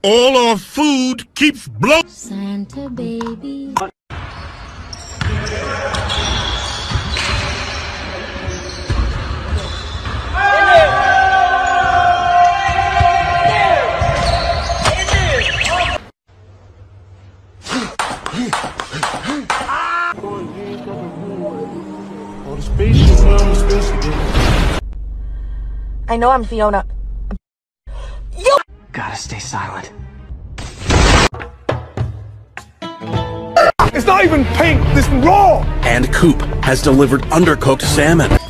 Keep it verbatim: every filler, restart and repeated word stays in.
All our food keeps blowing. Santa baby. I know I'm Fiona. You gotta stay silent. It's not even pink, this raw! And Coop has delivered undercooked salmon.